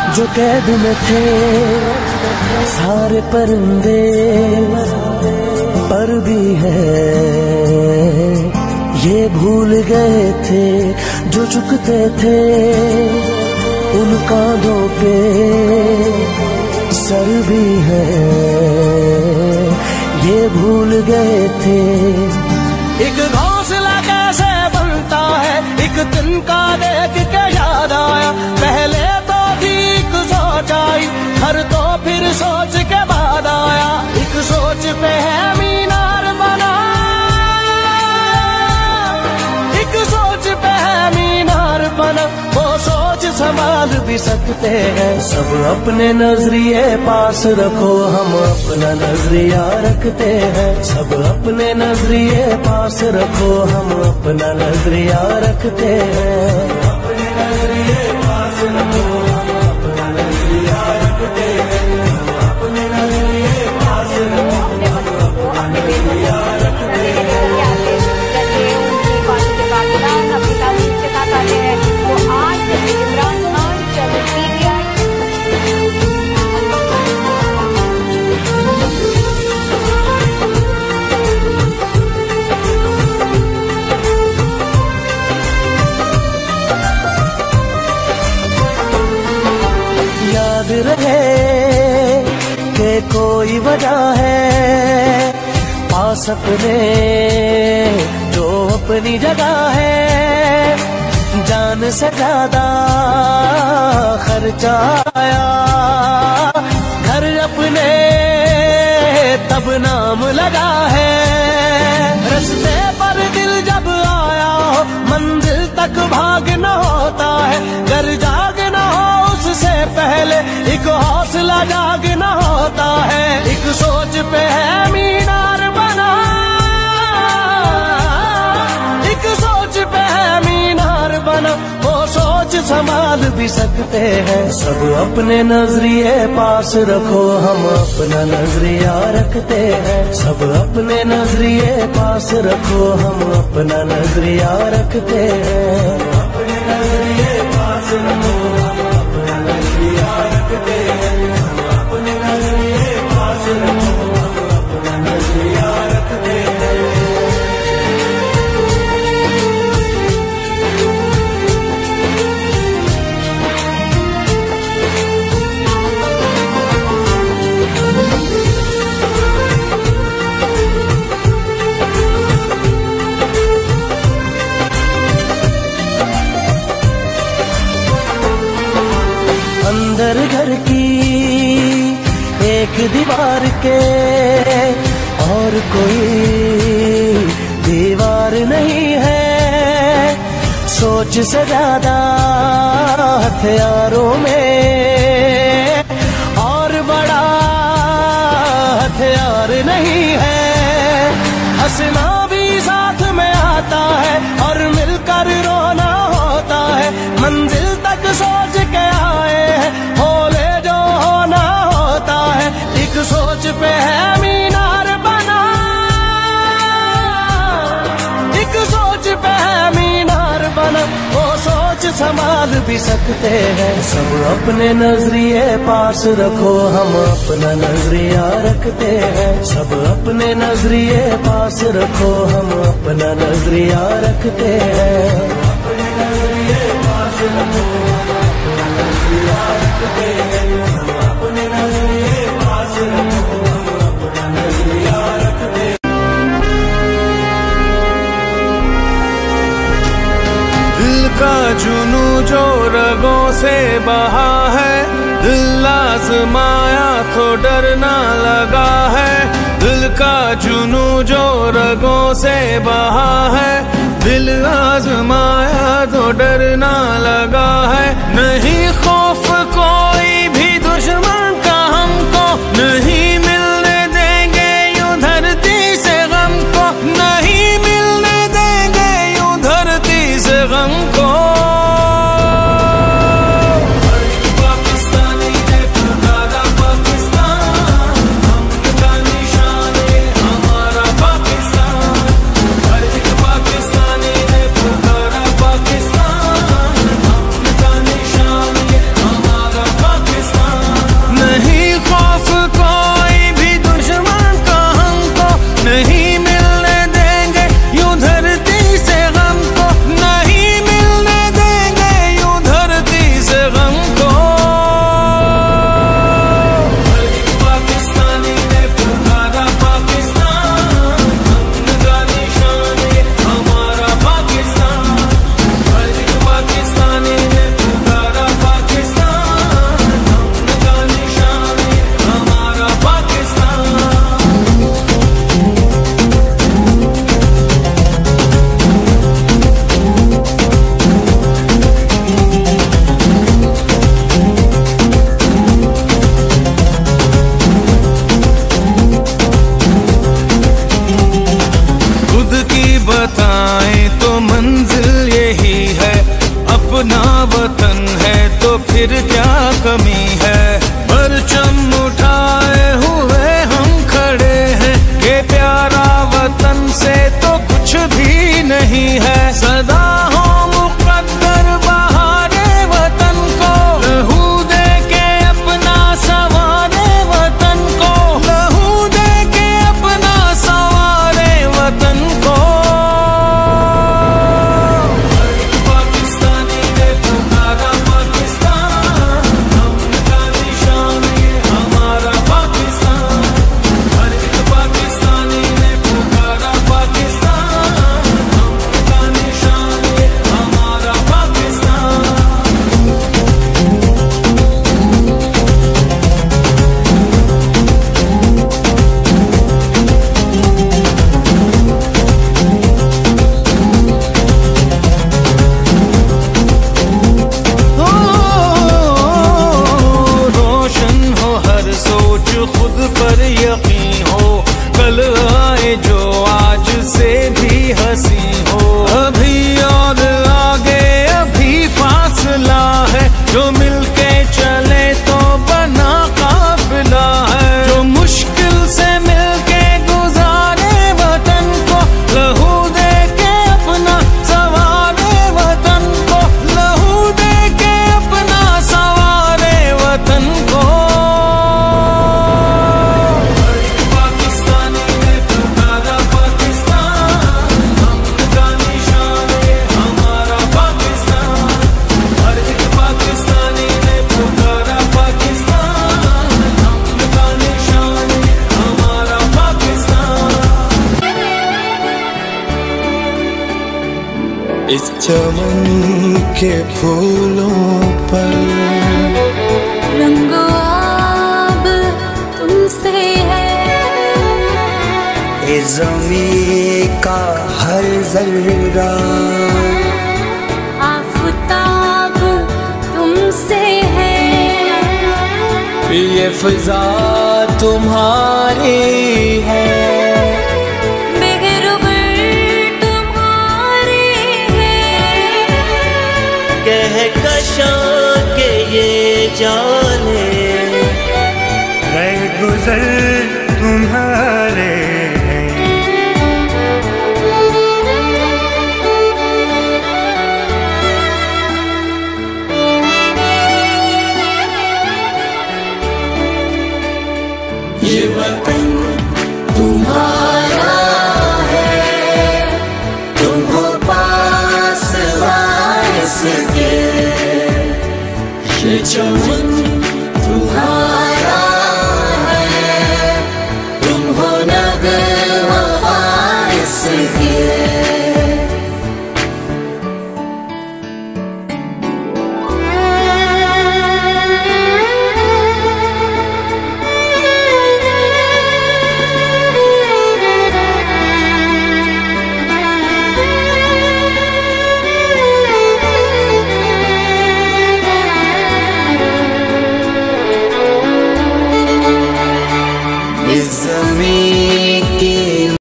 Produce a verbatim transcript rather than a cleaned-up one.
जो कैद में थे सारे परिंदे, पर भी है ये भूल गए थे जो झुकते थे उन कांधों पे सर भी है, ये भूल गए थे। एक घोंसला कैसे बनता है एक दिन का देख के याद आया, पहले तो ठीक सोच आई हर तो फिर सोच के बाद आया, एक सोच पे है मीनार बना, एक सोच पे है मीनार बना, वो सोच संभाल भी सकते हैं। सब अपने नजरिए पास रखो हम अपना नजरिया रखते हैं, सब अपने नजरिए पास रखो हम अपना नजरिया रखते हैं, अपने नजरिए पास रखो हम अपना नजरिया रखते हैं, अपने नजरिए पास रखो हम अपना नजरिया रखते हैं। याद रहे कि कोई वजह है पास अपने जो अपनी जगह है, जान से ज्यादा खर्चा आया घर अपने तब नाम लगा है, रस्ते पर दिल जब आया हो मंजिल तक भागना होता है, घर जागना हो उससे पहले एक हौसला जागना होता है, एक सोच पे है मीनार बना, एक सोच पे है मीनार बना, वो सोच संभाल भी सकते हैं। सब अपने नजरिए पास रखो हम अपना नजरिया रखते हैं, सब अपने नजरिए पास रखो हम अपना नजरिया रखते हैं, अपने नजरिए पास रखो हम अपना नजरिया रखते हैं, अपने नजरिए पास रखो हम अपना नजरिया रखते हैं। अंदर घर की एक दीवार के और कोई दीवार नहीं है, सोच से ज्यादा हथियारों में और बड़ा हथियार नहीं है, हंसना भी साथ में आता है और मिलकर रोना होता है, मंजिल तक सोच के आए हैं होले जो होना होता है, एक सोच पे है मीनार बना, एक सोच पे है मीनार बना, वो सोच संभाल भी सकते हैं। सब अपने नजरिए पास रखो हम अपना नजरिया रखते हैं, सब अपने नजरिए पास रखो हम अपना नजरिया रखते हैं, अपने नजरिए पास रखो हम अपना नजरिया रखते हैं, अपने नजरिए पास रखो हम अपना नजरिया रखते हैं। दिल का जुनू जो रगों से बहा है, दिल आजमाया तो डरना लगा है, दिल का जुनू जो रगों से बहा है, दिल आजमाया तो डरना लगा है, नहीं खौफ कोई भी दुश्मन का हमको, नहीं मिलने देंगे यूं धरती से गम को, नहीं मिलने देंगे यूं धरती से गम को। Pakistan कमी है। परचम उठाए हुए हम खड़े हैं कि प्यारा वतन से तो कुछ भी नहीं है। सदा हो मुकद्दर बहारे वतन को, लहू दे के अपना सवारे वतन को, लहू दे के अपना सवारे वतन को। पाकिस्तानी ने पुकारा पाकिस्तान, हमका निशान ये हमारा पाकिस्तान। हर एक पाकिस्तानी ने पुकारा पाकिस्तान, हमका निशान ये हमारा पाकिस्तान। ओ, रोशन हो हर सोच, खुद पर यकीन हो, कल आए जो आज से भी हंसी हो। अभी और आगे अभी फासला है, जो मिलके चले तो बना काफिला है। जो मुश्किल से मिलके गुजारे वतन को, लहू दे के अपना सवारे वतन को, लहू दे के अपना सवारे वतन को। पाकिस्तानी ने पुकारा पाकिस्तान, हमका निशान ये हमारा पाकिस्तान। हर एक पाकिस्तानी ने पुकारा पाकिस्तान, हमका निशान ये हमारा पाकिस्तान। इस चमन के फूलों पर रंगो आब तुमसे है, इस ज़मीं का हर जर्रा आफताब तुमसे है, ये फिजा तुम्हारी है। बेगरुबर तुम्हारी है, कहकशां के ये जाने रह गुजर तुम्हारे हैं। ये वतन तुम्हारा है, तुम हो पास वारिस के। ये चमन